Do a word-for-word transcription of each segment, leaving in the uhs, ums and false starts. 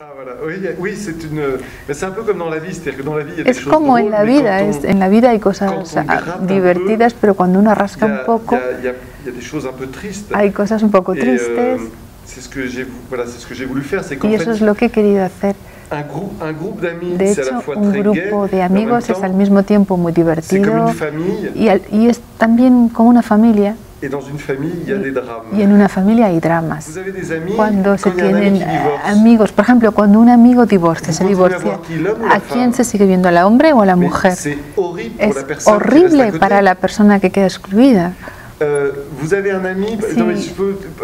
Es como en la vida, es, en la vida hay cosas divertidas, pero cuando uno rasca un poco, hay cosas un poco tristes. Y eso es lo que he querido hacer. De hecho, un grupo de amigos es al mismo tiempo muy divertido y, y es también como una familia. Y en una familia hay dramas. Cuando se tienen amigos, por ejemplo, cuando un amigo divorcia, se divorcia, ¿a quién se sigue viendo, al hombre o a la mujer? Es horrible para la persona que queda excluida. Sí.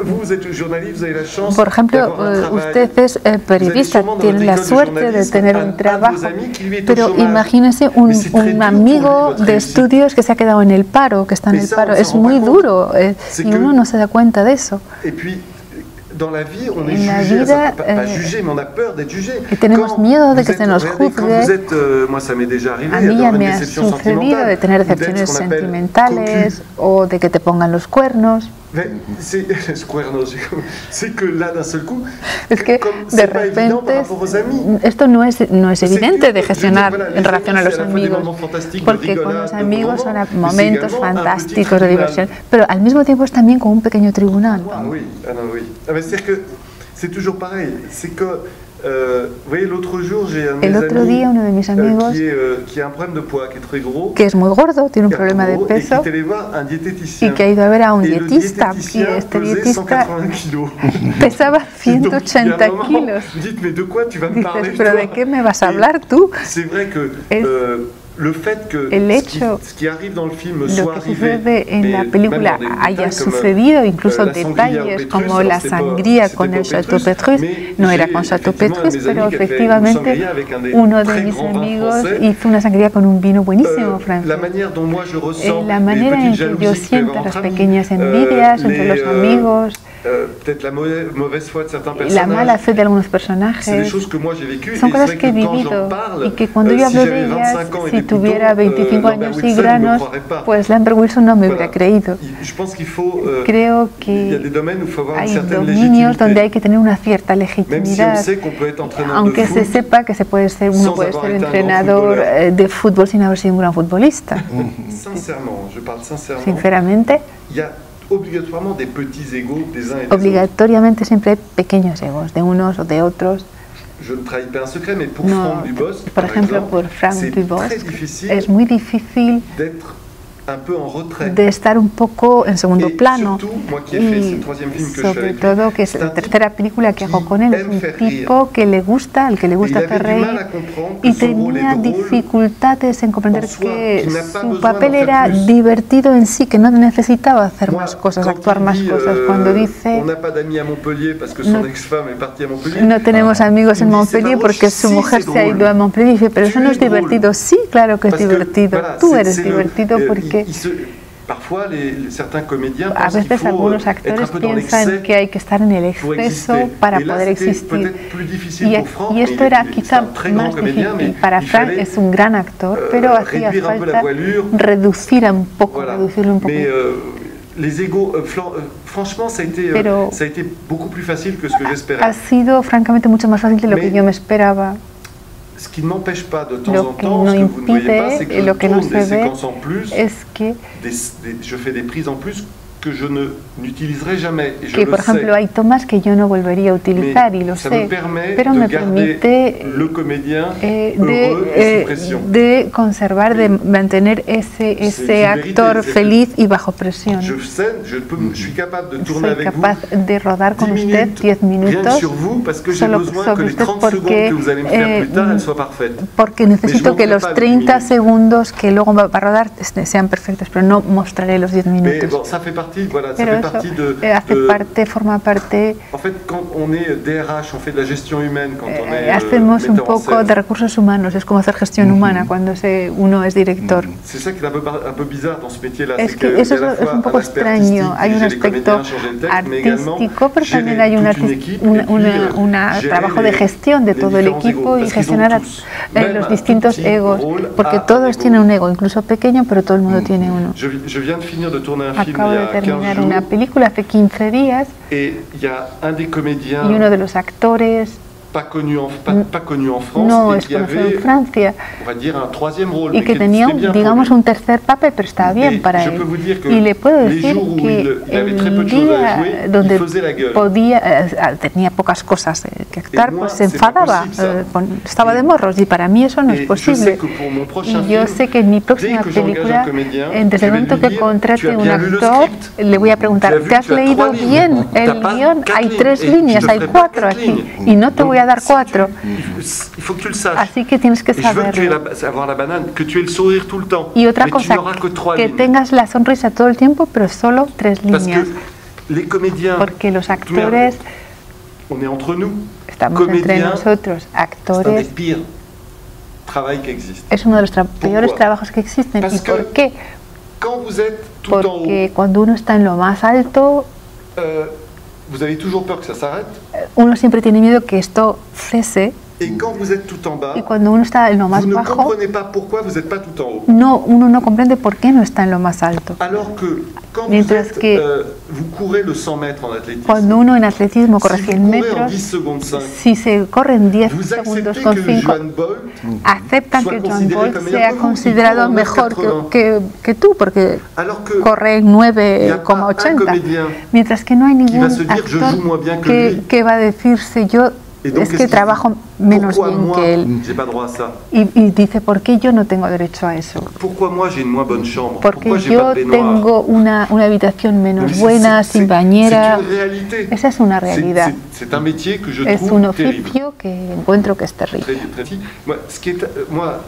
Por ejemplo, usted es periodista, tiene la suerte de tener un trabajo, pero imagínese un, un amigo de estudios que se ha quedado en el paro, que está en el paro. Es muy duro y uno no se da cuenta de eso. En la vida, en la vida eh, y tenemos miedo de que se nos juzgue. A mí ya me ha sucedido de tener decepciones sentimentales o de que te pongan los cuernos. Es que de repente esto no es, no es evidente de gestionar en relación a los amigos, porque con los amigos son momentos fantásticos de diversión, pero al mismo tiempo es también como un pequeño tribunal. El otro día uno de mis amigos, que es muy gordo, tiene un problema de peso, y que ha ido a ver a un dietista, y este dietista pesaba ciento ochenta kilos. Dices, ¿pero de qué me vas a hablar tú? Es el hecho, lo que sucede en la película haya sucedido, incluso detalles como la sangría con el Chateau Petrus, no era con Chateau Petrus, pero efectivamente uno de mis amigos hizo una sangría con un vino buenísimo francés. La manera en que yo siento las pequeñas envidias entre los amigos, la mala fe de algunos personajes, son cosas que he vivido y que cuando yo hablo de ellas, si tuviera veinticinco años y granos, pues Lambert Wilson no me hubiera creído. Creo que hay dominios donde hay que tener una cierta legitimidad, aunque se sepa que se puede ser, uno puede ser entrenador de fútbol sin haber sido un gran futbolista. Sinceramente, obligatoriamente siempre hay pequeños egos de unos o de otros. No, por ejemplo, por Frank Dubosc es muy difícil de estar un poco en segundo plano, y sobre todo que es la tercera película que hago con él, es un tipo que le gusta, al que le gusta hacer reír, y tenía dificultades en comprender que su papel era divertido en sí, que no necesitaba hacer más cosas, actuar más cosas. Cuando dice no, no tenemos amigos en Montpellier porque su mujer se ha ido a Montpellier, dice, pero eso no es divertido. Sí, claro que es divertido, tú eres divertido porque a veces algunos actores piensan que hay que estar en el exceso para poder existir. Y, y esto era quizá más difícil. Para Frank es un gran actor, pero hacía falta reducir un poco, reducirlo un poco. Les égos, franchement, ça a été, Pero ça a été beaucoup plus facile que ce que j'espérais. Ha sido francamente mucho más fácil de lo que yo me esperaba. Ce qui n'empêche pas de temps Lo en que temps, no ce que vous ne voyez pas, c'est que je lo que no tourne des se ve séquences en plus, es que, des, des, je fais des prises en plus que je ne n'utiliserai jamais. Et je que le por ejemplo, sais. hay tomas que yo no volvería a utilizar y lo ça sé, me permet pero de me garder permite le comédien eh, heureux de, et eh, sous pression. de conservar, de mantener ese, ese actor feliz y bajo presión. Je, sais, je, peux, je suis capable de tourner Soy avec capaz vous de rodar con dix usted minutes, diez rien que minutos sur vous, parce que j'ai solo besoin que sobre les usted trente porque, secondes que vous allez me faire eh, plus tard, elles soient parfaites. porque necesito que los treinta segundos que luego va a rodar sean perfectos, pero no mostraré los diez minutos. Mais bon, ça fait partie, voilà, ça Pero fait eso partie de, eh, hace de, parte, forma parte. En fait, quand on est D R H, on fait de la gestion humaine quand on est Eh, hacemos euh, un metteur en poco scène. de recursos humanos, es como hacer gestión humana cuando se, uno es director. C'est ça qui est un peu, un peu bizarre dans ce métier-là, Es c'est que qu'il eso y a à la es, es fois un poco un aspect extraño, hay un artistique, gérer les aspecto comédiens, changer le texte, mais également artístico, pero también gérer hay un, toute artis- une équipe, una, et puis, una, euh, una gérer trabajo les- de gestión de les todo el différents equipo égos, y parce qu'ils gestionar ont a tous, eh, même los un distintos petit egos, rôle, porque a un todos ego. tienen un ego, incluso pequeño, pero todo el mundo tiene uno. Je, je viens de finir de tourner un film Acabo il y de a quinze terminar una jours, película hace quince días et il y a un des comédiens y uno de los actores pas connu en, pas, pas connu en France no et es qui avait, en Francia, on va dire, un troisième rôle. y que tenía, digamos, un tercer papel, pero estaba bien et para je él. peux vous dire que Y le puedo les decir jours où que il, il avait très el peu de choses à jouer, día donde il faisait la gueule. podía, eh, tenía pocas cosas eh, que actuar, moi, pues se c'est pas enfadaba, possible, eh, con- estaba Et- de morros, y para mí eso no es Et je sais posible. que pour mon prochain Y yo film, sé que en mi dès próxima que j'engage película, un comédien, eh, desde je el vais momento lui que dire, contrate tu as un bien lu le actor, script, le voy a preguntar, tu as vu, ¿te has tu as leído trois lignes, bien t'as el pas guión? quatre Hay lignes, tres et je líneas, te hay ferai pas cuatro quatre aquí, lignes. y no te Donc, voy a dar si cuatro. tu- il faut que tu le saches. Así que tienes que Et je veux que tu aies saberlo. la, avoir la banane, que tu aies le sourire tout le temps. Y otra mais tu cosa, n'auras que trois que lignes. tengas la sonrisa todo el tiempo, pero solo tres Parce líneas. que les comédiens, Porque los merde, actores, on est entre nous. estamos entre Comédien, nosotros, c'est un des actores, pires travails qui existent. es uno de los tra- peores trabajos que existen. Parce ¿Y por que qué? Quand vous êtes tout en haut, Porque cuando uno está en lo más alto, euh, vous avez toujours peur que ça s'arrête. uno siempre tiene miedo que esto cese, Et quand vous êtes tout en bas, y cuando uno está en lo más vous ne bajo, comprenez pas pourquoi vous n'êtes pas tout en haut. no, uno no comprende por qué no está en lo más alto. Alors que quand vous, Mientras êtes, que- euh, vous courez le cent mètres en athlétisme, Cuando uno en atletismo corre si cien vous courez en metros, dix secondes cinq, si se corren diez vous segundos acceptez con que cinco, Joan Bolt aceptan soit que Joan considéré Bolt comme meilleur sea que vous, il considerado court en mejor que, un que, que tú, porque alors que corre il y nueve a coma pas un ochenta, comédien mientras que no hay qui ningún va se dire je actor joue moins bien que que, lui. que va a decirse yo Et donc, es qu'est-ce que qu'il trabajo dit? menos Pourquoi bien moi, que él, j'ai pas droit à ça? y, y dice ¿por qué yo no tengo derecho a eso? Pourquoi moi j'ai une moins bonne chambre? Porque Pourquoi j'ai yo pas de baignoire? tengo una, una habitación Non, menos mais c'est- buena, c'est- sin c'est- bañera. C'est une réalité. Esa es una C'est- realidad. c'est- C'est un métier que je Es trouve un terrible. oficio que encuentro que es terrible. Très, très petit. Moi, ce qui est, euh, moi,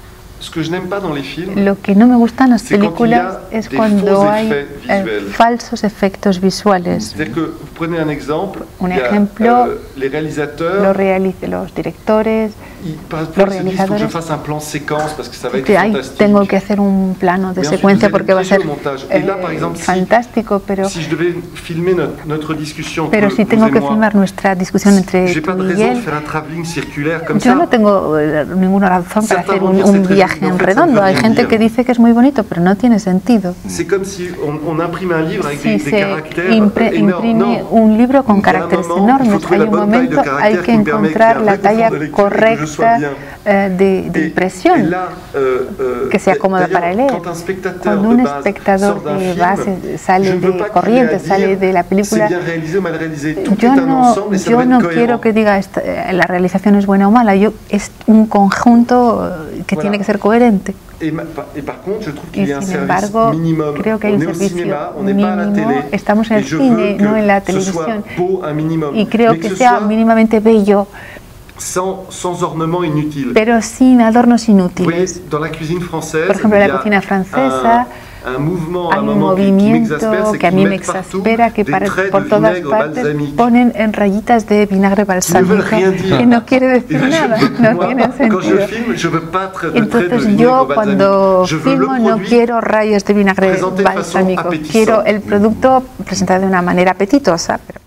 ce que je n'aime pas dans les films, Lo que no me gusta en las c'est quand il y películas a es des cuando faux hay effets eh, visuels. falsos efectos visuales. C'est-à-dire que vous prenez un exemple, Un il y a, ejemplo, euh, les réalisateurs, Los, reali- los directores ils, par exemple, los ils se disent il faut que je realizadores fasse un plan séquence parce que ça va être que ay, fantastique. tengo que hacer un plano de Mais ensuite, secuencia vous porque allez va a ser piéger au montage. Et là, par eh, exemple, si- fantástico, pero, Si je devais filmer notre, notre discussion, pero que si vous tengo et que moi, filmar nuestra discusión entre j'ai tú pas de y raison de Miguel, faire un travelling circulaire comme yo ça. no tengo eh, ninguna razón para Certains hacer vont un, dire un c'est très viaje bien, en en fait, ça ne redondo. veut Hay rien gente dire. que dice que es muy bonito, pero no tiene sentido. C'est comme si on, on imprime un livre avec Si des, des se caractères impre- énormes. imprime Non. un libro con Il y a un caracteres moment, il faut enormes, trouver hay la un bonne taille de momento, hay caractère que qui me permet encontrar qu'il y ait un la vrai talla confort de lecture et que je sois correcta bien. eh, de, de Et- impresión. et là, euh, euh, que sea cómoda d'ailleurs, para leer. quand un spectateur Cuando de un base espectador sort d'un de film, base je sale ne veux de pas qu'il ait à corriente, dire sale de la c'est película, bien réalisé ou mal réalisé. Tout est yo un no, ensemble et ça yo doit être no cohérent. quiero que diga esta- eh, la realización es buena o mala, yo, es un conjunto eh, que Voilà. tiene que ser coherente. Et, ma- et par contre, je trouve Y qu'il y a un sin service embargo, minimum. creo que hay On un est au servicio cinéma, on n'est pas à la mínimo, télé. estamos en et el je cine, veux que no en la ce soit televisión. beau, un minimum. Y creo Mais que ce sea soit mínimamente bello, sans, sans ornement inutile. pero sin adornos Vous voyez, inútiles. dans la cuisine française, Por ejemplo, il en y la a cocina francesa un, un mouvement, hay un un moment qui, qui movimiento m'exaspère, c'est que a qu'ils mí me mettent partout exaspera que des para- traits por de todas vinaigre partes balsamique. ponen en rayitas de vinagre Qui ne balsámico veulent rien dire. que no quiere Et decir là, je nada, veux- no moi, tiene quand je sentido. filme, je veux pas tra- de traits de Entonces vinaigre yo balsamique. cuando Je veux le filmo no produit quiero rayos de vinagre présenté de façon balsámico, appétissante. quiero el producto presentado de una manera apetitosa, pero